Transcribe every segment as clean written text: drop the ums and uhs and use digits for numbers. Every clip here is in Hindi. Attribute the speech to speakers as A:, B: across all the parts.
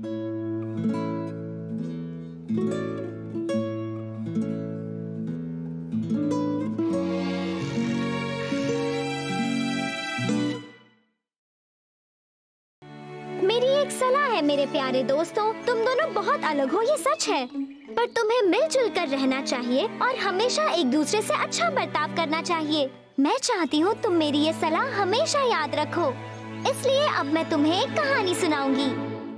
A: मेरी एक सलाह है मेरे प्यारे दोस्तों, तुम दोनों बहुत अलग हो, ये सच है, पर तुम्हें मिलजुल कर रहना चाहिए और हमेशा एक दूसरे से अच्छा बर्ताव करना चाहिए। मैं चाहती हूँ तुम मेरी ये सलाह हमेशा याद रखो। इसलिए अब मैं तुम्हें एक कहानी सुनाऊंगी।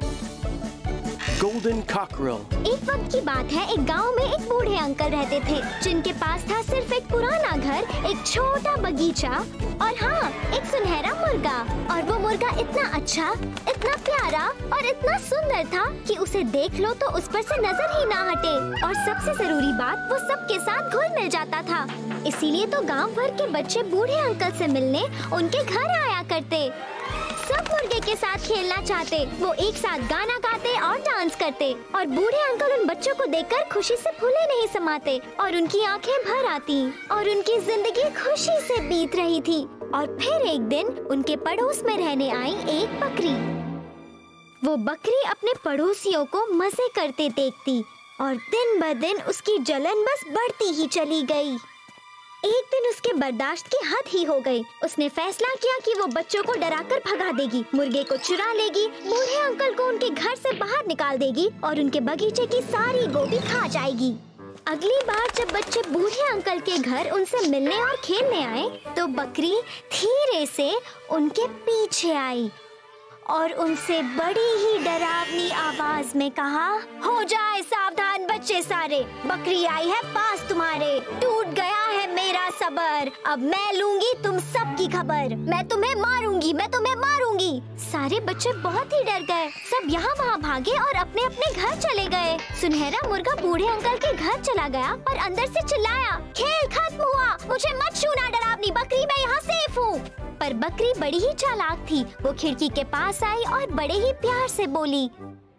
B: Golden Cockerel।
A: एक वक्त की बात है, एक गांव में एक बूढ़े अंकल रहते थे, जिनके पास था सिर्फ एक पुराना घर, एक छोटा बगीचा और हाँ, एक सुनहरा मुर्गा। और वो मुर्गा इतना अच्छा, इतना प्यारा और इतना सुंदर था कि उसे देख लो तो उस पर से नजर ही ना हटे। और सबसे जरूरी बात, वो सबके साथ घुल मिल जाता था। इसीलिए तो गांव भर के बच्चे बूढ़े अंकल से मिलने उनके घर आया करते। सब मुर्गे के साथ खेलना चाहते, वो एक साथ गाना गाते और डांस करते। और बूढ़े अंकल उन बच्चों को देखकर खुशी से फूले नहीं समाते और उनकी आंखें भर आती और उनकी जिंदगी खुशी से बीत रही थी। और फिर एक दिन उनके पड़ोस में रहने आई एक बकरी। वो बकरी अपने पड़ोसियों को मजे करते देखती और दिन ब दिन उसकी जलन बस बढ़ती ही चली गई। एक दिन उसके बर्दाश्त की हद ही हो गई। उसने फैसला किया कि वो बच्चों को डराकर भगा देगी, मुर्गे को चुरा लेगी, बूढ़े अंकल को उनके घर से बाहर निकाल देगी और उनके बगीचे की सारी गोभी खा जाएगी। अगली बार जब बच्चे बूढ़े अंकल के घर उनसे मिलने और खेलने आए, तो बकरी धीरे से उनके पीछे आई और उनसे बड़ी ही डरावनी आवाज में कहा, हो जाए सावधान बच्चे सारे, बकरी आई है पास तुम्हारे, टूट गया है मेरा सबर, अब मैं लूंगी तुम सबकी खबर, मैं तुम्हें मारूंगी, मैं तुम्हें मारूंगी। सारे बच्चे बहुत ही डर गए, सब यहाँ वहाँ भागे और अपने अपने घर चले गए। सुनहरा मुर्गा बूढ़े अंकल के घर चला गया और अंदर से चिल्लाया, खेल खत्म हुआ, मुझे मत छूना डरावनी बकरी, मैं यहाँ सेफ हूँ। पर बकरी बड़ी ही चालाक थी, वो खिड़की के पास आई और बड़े ही प्यार से बोली,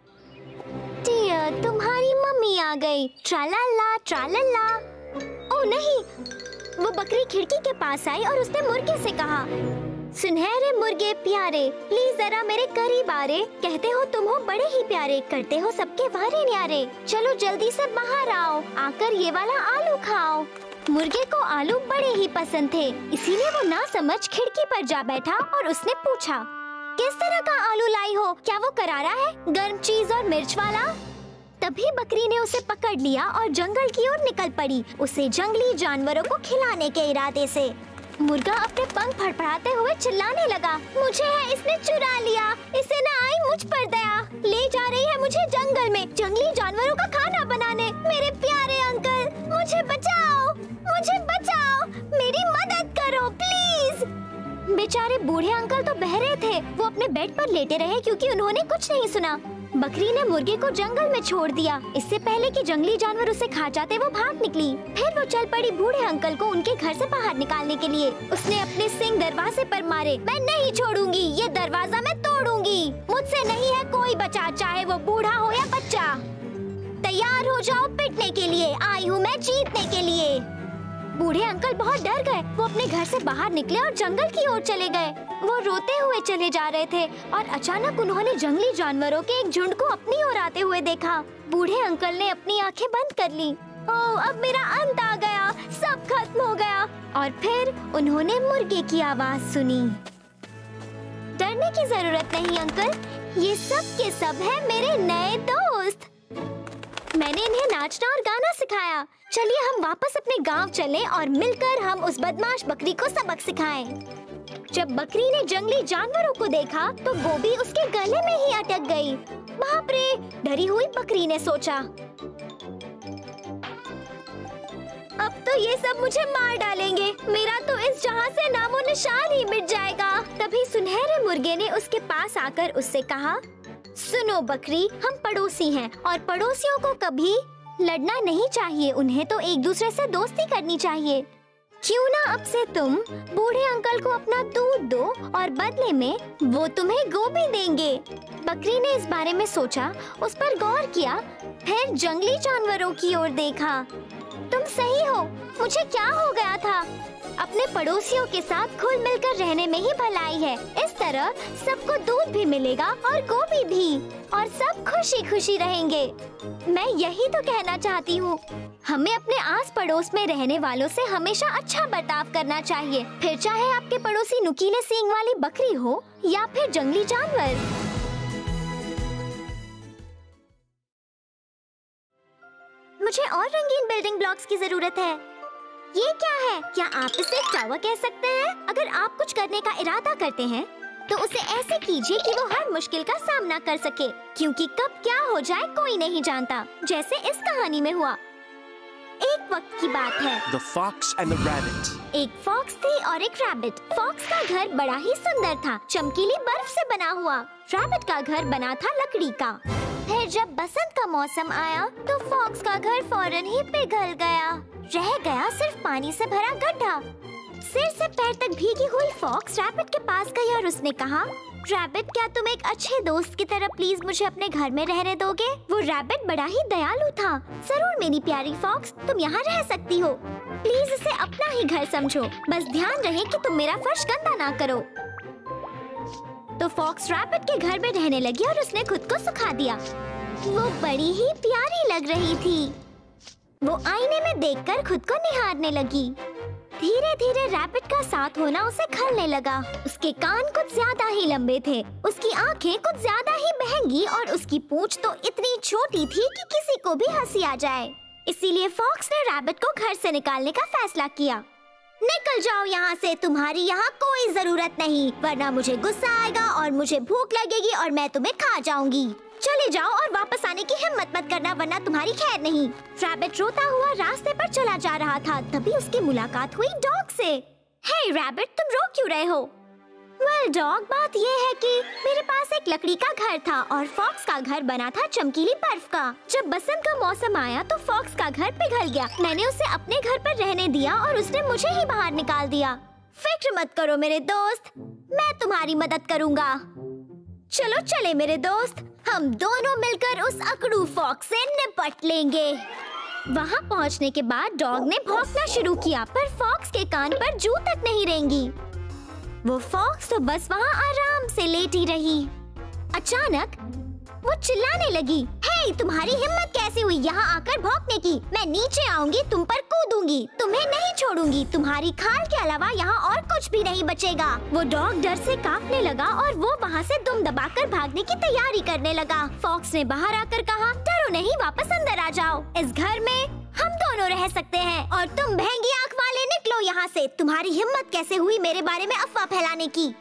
A: डियर तुम्हारी मम्मी आ गई, ट्रालाला ट्रालाला। ओ नहीं, वो बकरी खिड़की के पास आई और उसने मुर्गे से कहा, सुनहरे मुर्गे प्यारे, प्लीज जरा मेरे करीब आ रे, कहते हो तुम हो बड़े ही प्यारे, करते हो सबके वारे न्यारे, चलो जल्दी से बाहर आओ, आकर ये वाला आलू खाओ। मुर्गे को आलू बड़े ही पसंद थे, इसीलिए वो ना समझ खिड़की पर जा बैठा और उसने पूछा, किस तरह का आलू लाई हो, क्या वो करारा है, गर्म चीज और मिर्च वाला? तभी बकरी ने उसे पकड़ लिया और जंगल की ओर निकल पड़ी, उसे जंगली जानवरों को खिलाने के इरादे से। मुर्गा अपने पंख फड़फड़ाते हुए चिल्लाने लगा, मुझे है इसने चुरा लिया, इसे ना आई मुझ पर दया, ले जा रही है मुझे जंगल में जंगली जानवरों का खाना बनाने। मेरे प्यारे अंकल, मुझे बचाओ, मुझे बचाओ, मेरी मदद करो प्लीज। बेचारे बूढ़े अंकल तो बहरे थे, वो अपने बेड पर लेटे रहे क्योंकि उन्होंने कुछ नहीं सुना। बकरी ने मुर्गे को जंगल में छोड़ दिया, इससे पहले कि जंगली जानवर उसे खा जाते वो भाग निकली। फिर वो चल पड़ी बूढ़े अंकल को उनके घर से बाहर निकालने के लिए। उसने अपने सिंग दरवाजे पर मारे, मैं नहीं छोड़ूंगी, ये दरवाजा मैं तोड़ूंगी, मुझसे नहीं है कोई बचा, चाहे वो बूढ़ा हो या बच्चा। तैयार हो जाओ पिटने के लिए, आई हूँ मैं जीतने के लिए। बूढ़े अंकल बहुत डर गए, वो अपने घर से बाहर निकले और जंगल की ओर चले गए। वो रोते हुए चले जा रहे थे और अचानक उन्होंने जंगली जानवरों के एक झुंड को अपनी ओर आते हुए देखा। बूढ़े अंकल ने अपनी आंखें बंद कर ली। ओह, अब मेरा अंत आ गया, सब खत्म हो गया। और फिर उन्होंने मुर्गे की आवाज सुनी, डरने की जरूरत नहीं अंकल, ये सब के सब है मेरे नए दोस्त, मैंने इन्हें नाचना और गाना सिखाया। चलिए हम वापस अपने गांव चलें और मिलकर हम उस बदमाश बकरी को सबक सिखाएं। जब बकरी ने जंगली जानवरों को देखा तो गोभी उसके गले में ही अटक गई। बाप रे, डरी हुई बकरी ने सोचा, अब तो ये सब मुझे मार डालेंगे, मेरा तो इस जहां से नामो निशान ही मिट जाएगा। तभी सुनहरे मुर्गे ने उसके पास आकर उससे कहा, सुनो बकरी, हम पड़ोसी हैं और पड़ोसियों को कभी लड़ना नहीं चाहिए, उन्हें तो एक दूसरे से दोस्ती करनी चाहिए। क्यों ना अब से तुम बूढ़े अंकल को अपना दूध दो और बदले में वो तुम्हें गोभी देंगे। बकरी ने इस बारे में सोचा, उस पर गौर किया, फिर जंगली जानवरों की ओर देखा। तुम सही हो। मुझे क्या हो गया था? अपने पड़ोसियों के साथ घुल मिलकर रहने में ही भलाई है। इस तरह सबको दूध भी मिलेगा और गोभी भी, और सब खुशी खुशी रहेंगे। मैं यही तो कहना चाहती हूँ। हमें अपने आस पड़ोस में रहने वालों से हमेशा अच्छा बर्ताव करना चाहिए, फिर चाहे आपके पड़ोसी नुकीले सींग वाली बकरी हो या फिर जंगली जानवर। मुझे और रंगीन बिल्डिंग ब्लॉक्स की जरूरत है। ये क्या है? क्या आप इसे टावर कह सकते हैं? अगर आप कुछ करने का इरादा करते हैं तो उसे ऐसे कीजिए कि वो हर मुश्किल का सामना कर सके, क्योंकि कब क्या हो जाए कोई नहीं जानता, जैसे इस कहानी में हुआ। एक वक्त की बात है।
B: The fox and the rabbit.
A: एक फॉक्स थी और एक रैबिट। फॉक्स का घर बड़ा ही सुंदर था, चमकीली बर्फ से बना हुआ। रैबिट का घर बना था लकड़ी का। फिर जब बसंत का मौसम आया तो फॉक्स का घर फौरन ही पिघल गया। रह गया सिर्फ पानी से भरा गड्ढा। सिर से पैर तक भीगी हुई फॉक्स रैबिट के पास गई और उसने कहा, रैबिट, क्या तुम एक अच्छे दोस्त की तरह प्लीज मुझे अपने घर में रहने दोगे? वो रैबिट बड़ा ही दयालु था। जरूर मेरी प्यारी फॉक्स, तुम यहाँ रह सकती हो। प्लीज इसे अपना ही घर समझो, बस ध्यान रहे कि तुम मेरा फर्श गंदा ना करो। तो फॉक्स रैबिट के घर में रहने लगी और उसने खुद को सुखा दिया। वो बड़ी ही प्यारी लग रही थी। वो आईने में देखकर खुद को निहारने लगी। धीरे धीरे रैबिट का साथ होना उसे खलने लगा। उसके कान कुछ ज्यादा ही लंबे थे, उसकी आंखें कुछ ज्यादा ही महंगी और उसकी पूंछ तो इतनी छोटी थी कि किसी को भी हंसी आ जाए। इसीलिए फॉक्स ने रैबिट को घर से निकालने का फैसला किया। निकल जाओ यहाँ से, तुम्हारी यहाँ कोई जरूरत नहीं, वरना मुझे गुस्सा आएगा और मुझे भूख लगेगी और मैं तुम्हें खा जाऊंगी। चले जाओ और वापस आने की हिम्मत मत करना, वरना तुम्हारी खैर नहीं। रैबिट रोता हुआ रास्ते पर चला जा रहा था, तभी उसकी मुलाकात हुई डॉग से। हे रैबिट, तुम रो क्यों रहे हो? वेल डॉग, बात ये है कि मेरे पास एक लकड़ी का घर था और फॉक्स का घर बना था चमकीली बर्फ का। जब बसंत का मौसम आया तो फॉक्स का घर पिघल गया। मैंने उसे अपने घर पर रहने दिया और उसने मुझे ही बाहर निकाल दिया। फिक्र मत करो मेरे दोस्त, मैं तुम्हारी मदद करूँगा। चलो चले मेरे दोस्त, हम दोनों मिलकर उस अकड़ू फॉक्स से निपट लेंगे। वहाँ पहुँचने के बाद डॉग ने भौंकना शुरू किया, पर फॉक्स के कान पर जू तक नहीं रेंगी। वो फॉक्स तो बस वहाँ आराम से लेटी रही। अचानक वो चिल्लाने लगी, हे, तुम्हारी हिम्मत कैसे हुई यहाँ आकर भौंकने की? मैं नीचे आऊंगी, तुम पर कूदूंगी, तुम्हें नहीं छोड़ूंगी। तुम्हारी खाल के अलावा यहाँ और कुछ भी नहीं बचेगा। वो डॉग डर से कांपने लगा और वो वहाँ से दुम दबाकर भागने की तैयारी करने लगा। फॉक्स ने बाहर आकर कहा, डरो नहीं, वापस अंदर आ जाओ। इस घर में हम दोनों रह सकते हैं और तुम भैंगी आँख वाले निकलो यहाँ से। तुम्हारी हिम्मत कैसे हुई मेरे बारे में अफवाह फैलाने की?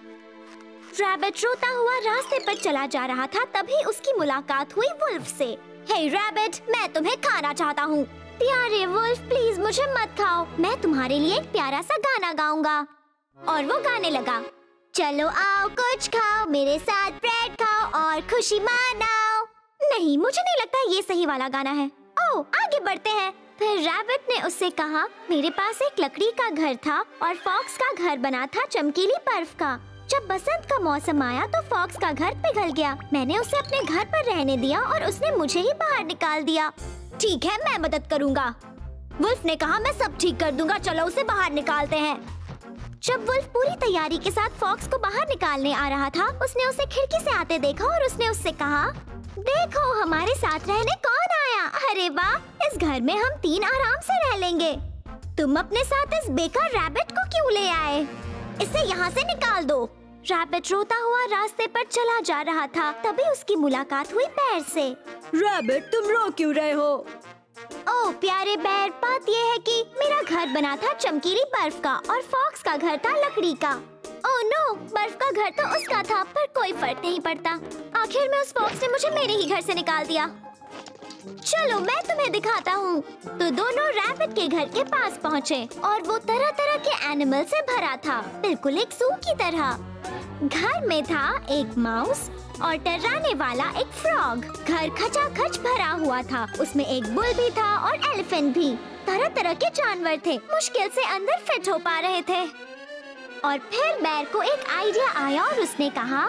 A: रैबिट रोता हुआ रास्ते पर चला जा रहा था, तभी उसकी मुलाकात हुई वुल्फ से। हे रैबिट, मैं तुम्हें खाना चाहता हूँ। प्यारे वुल्फ, प्लीज मुझे मत खाओ, मैं तुम्हारे लिए एक प्यारा सा गाना गाऊंगा। और वो गाने लगा, चलो आओ कुछ खाओ, मेरे साथ ब्रेड खाओ और खुशी मनाओ। नहीं, मुझे नहीं लगता ये सही वाला गाना है। ओह, आगे बढ़ते हैं। फिर रैबिट ने उससे कहा, मेरे पास एक लकड़ी का घर था और फॉक्स का घर बना था चमकीली बर्फ का। जब बसंत का मौसम आया तो फॉक्स का घर पिघल गया। मैंने उसे अपने घर पर रहने दिया और उसने मुझे ही बाहर निकाल दिया। ठीक है, मैं मदद करूँगा। वुल्फ ने कहा, मैं सब ठीक कर दूंगा, चलो उसे बाहर निकालते हैं। जब वुल्फ पूरी तैयारी के साथ फॉक्स को बाहर निकालने आ रहा था, उसने उसे खिड़की से आते देखा और उसने उससे कहा, देखो हमारे साथ रहने कौन आया। अरे वाह, इस घर में हम 3 आराम से रह लेंगे। तुम अपने साथ इस बेकार रैबिट को क्यों ले आए? इसे यहाँ से निकाल दो। रैबिट रोता हुआ रास्ते पर चला जा रहा था, तभी उसकी मुलाकात हुई बेर से।
C: रैबिट, तुम रो क्यों रहे हो?
A: ओह प्यारे बेर, बात ये है कि मेरा घर बना था चमकीली बर्फ का और फॉक्स का घर था लकड़ी का। ओह नो, बर्फ का घर तो उसका था, पर कोई फर्क नहीं पड़ता। आखिर में उस फॉक्स ने मुझे मेरे ही घर से निकाल दिया। चलो मैं तुम्हें दिखाता हूँ। तो दोनों रैबिट के घर के पास पहुँचे और वो तरह तरह के एनिमल से भरा था, बिल्कुल एक ज़ू की तरह। घर में था एक माउस और टर्राने वाला एक फ्रॉग। घर खचाखच भरा हुआ था, उसमें एक बुल भी था और एलिफेंट भी। तरह तरह के जानवर थे, मुश्किल से अंदर फिट हो पा रहे थे। और फिर बेर को एक आइडिया आया और उसने कहा,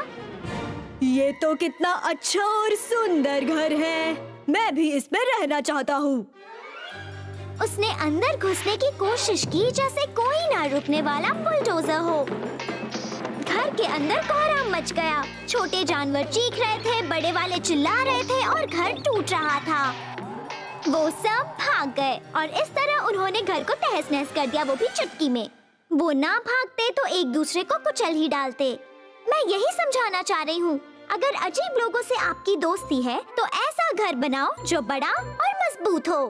C: ये तो कितना अच्छा और सुंदर घर है, मैं भी इसमें रहना चाहता हूँ।
A: उसने अंदर घुसने की कोशिश की जैसे कोई ना रुकने वाला बुलडोजर हो। घर के अंदर कोहराम मच गया। छोटे जानवर चीख रहे थे, बड़े वाले चिल्ला रहे थे और घर टूट रहा था। वो सब भाग गए और इस तरह उन्होंने घर को तहस नहस कर दिया, वो भी चुटकी में। वो ना भागते तो एक दूसरे को कुचल ही डालते। मैं यही समझाना चाह रही हूँ, अगर अजीब लोगों से आपकी दोस्ती है तो ऐसा घर बनाओ जो बड़ा और मजबूत हो।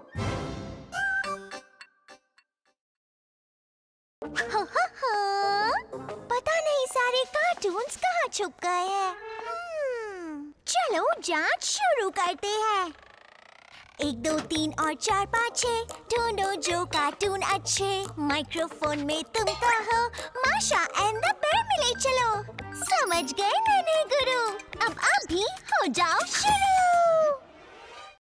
A: पता नहीं सारे कार्टून्स कहाँ छुप गए हैं। चलो जांच शुरू करते हैं। 1 2 3 और 4 5 6 ढूंढो जो कार्टून अच्छे। माइक्रोफोन में तुम कहो माशा एंड द पेड़ मिले चलो। समझ गए नन्हे गुरु, अब आप भी हो जाओ शुरू।